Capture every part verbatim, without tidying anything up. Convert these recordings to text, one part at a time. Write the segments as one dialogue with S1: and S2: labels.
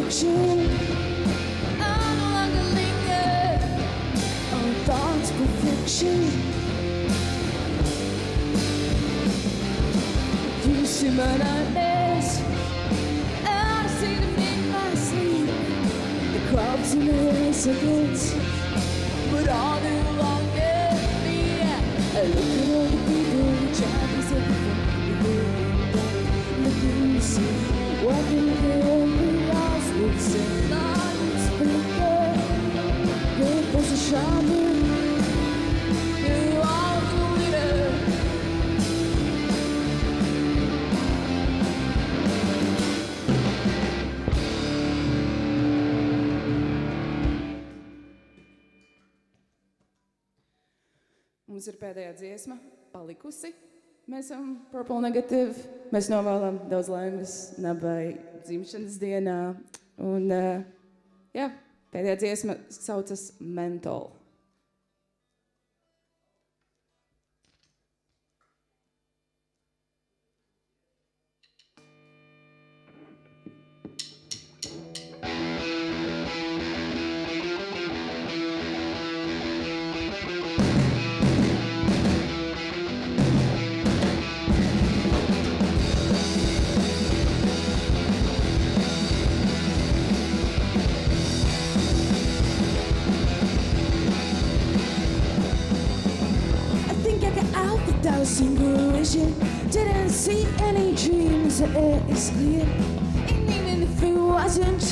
S1: perfection. I no longer linger on thoughts perfection. You see my nightmares, and I see them in my sleep. The crowds in the seconds, but all day long at me. I look at all the people who try to say looking to see what do they only else would say. Lights flicker, great was a shaman. You are the leader. Mums ir pēdējā dziesma palikusi. Mēs esam Purple Negative. Mēs novēlam daudz laimes Nabai dzimšanas dienā. Un, uh, jā, pēdējā dziesma saucas Mental. Single vision, didn't see any dreams, it is clear. And even if it wasn't,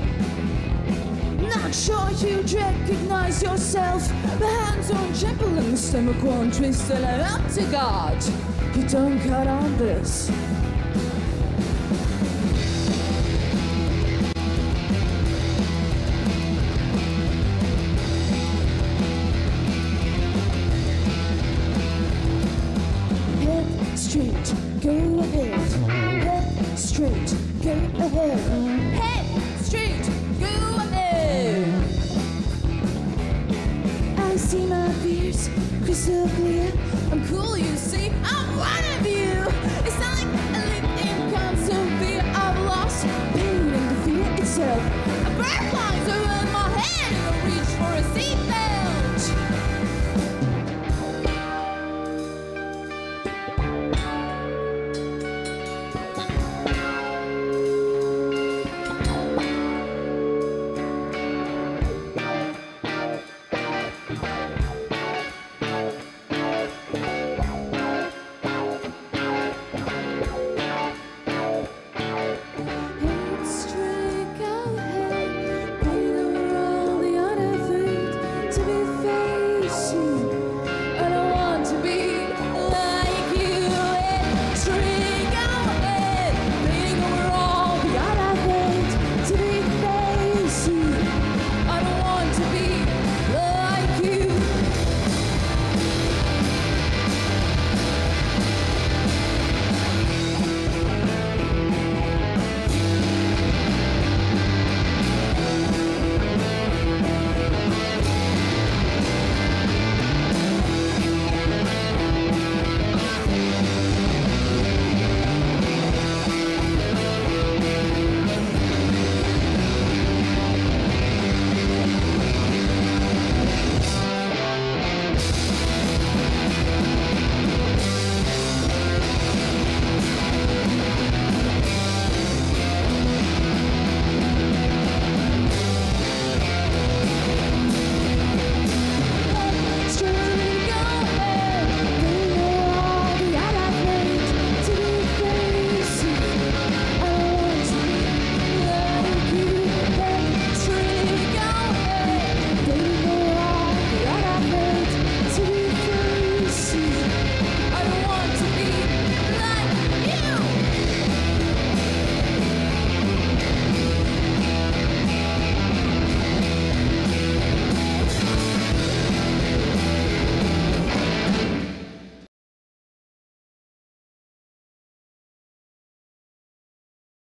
S1: not sure you'd recognize yourself. The hands on trample and the stomach won't twist, and I'm up to God. You don't cut on this. Go ahead, head straight, go ahead, head straight, go ahead. I see my fears crystal clear. I'm cool, you see, I'm one of you.